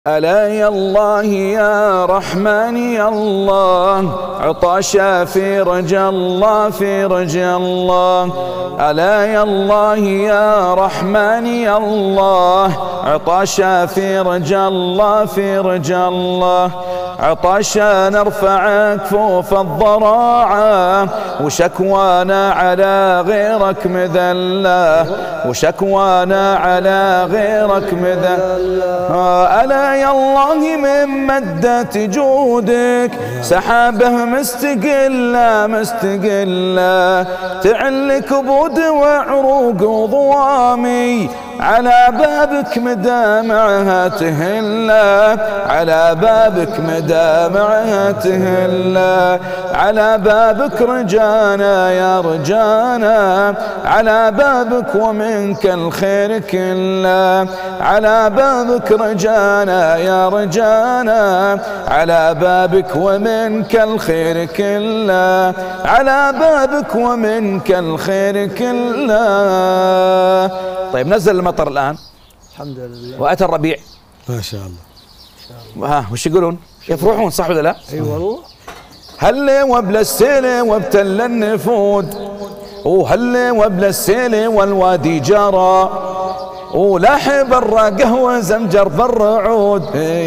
ألا يا الله يا رحمن يا الله، عطاشا في رجا الله في رجا الله. ألا يا الله يا رحمن يا الله، عطاشا في رجا الله في رجا الله. عطاشا نرفع كفوف الضراعة، وشكوانا على غيرك مذلة، وشكوانا على غيرك مذلة. ألا يا الله من مدة جودك، سحابه مستقلة مستقلة، تعل كبود وعروق وضوامي، على بابك مدامعها تهلا، على بابك مدامعها تهلا، على بابك رجانا يا رجانا، على بابك ومنك الخير كله، على بابك رجانا يا رجانا، على بابك ومنك الخير كله، على بابك ومنك الخير كله. طيب نزل المطر الآن الحمد لله، وأتى الربيع ما شاء الله. ها وش يقولون؟ يفرحون صح ولا لا؟ اي والله. هل وبلا السيل وابتل النفود، وهل وبلا السيل والوادي جرى، ولاح برا قهوة زمجر بالرعود،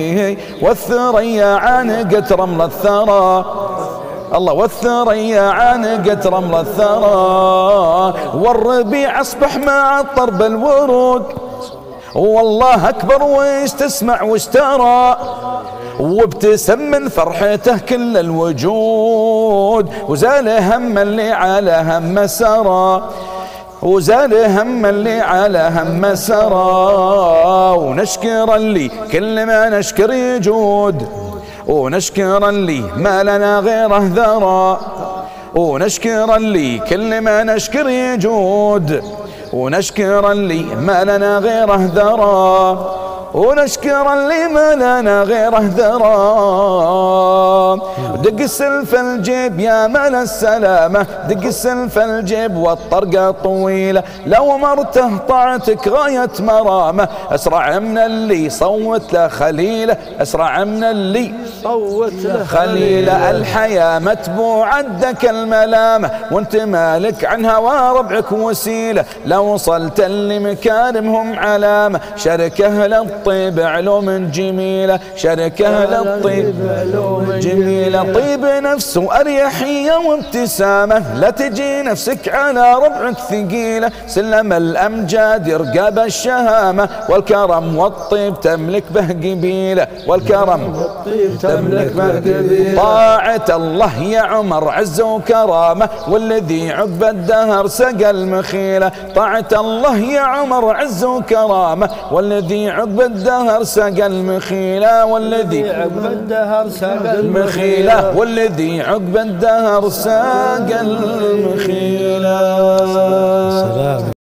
والثريا عانقت رمل الثرى، الله والثريا عانقت رمل الثرى، والربيع أصبح مع الطرب الورود، والله أكبر ويش تسمع وش ترى، وابتسم من فرحته كل الوجود، وزال هم اللي على هم سرى، وزال هم اللي على هم سرى. ونشكر اللي كل ما نشكر يجود، ونشكر اللي ما لنا غيره ذرى، ونشكر اللي كل ما نشكر يجود، ونشكر اللي ما لنا غيره ذرى، ونشكر اللي ما لنا غيره ذرى. دق السلف الجيب يا مال السلامة، دق السلف الجيب والطرقة طويلة، لو مرته طاعتك غاية مرامة، أسرع من اللي صوت له خليله، أسرع من اللي صوت له خليله. الحياة متبوعة دك الملامة، وانت مالك عن هوى ربعك وسيلة، لو وصلت اللي مكارمهم علامة، شركه للطيب علوم جميلة، شركه للطيب علوم جميلة. طيب نفس وأريحية وابتسامة، لا تجي نفسك على ربعك ثقيلة، سلم الأمجاد يرقى بالشهامة، والكرم والطيب تملك به قبيلة، والكرم تملك به قبيلة. طاعة الله يا عمر عز وكرامة، والذي عقب الدهر سقى المخيلة، طاعة الله يا عمر عز وكرامة، والذي عقب الدهر سقى المخيلة، والذي عقب الدهر سقى المخيلة، والذي عقب الدهر ساق المخيلة.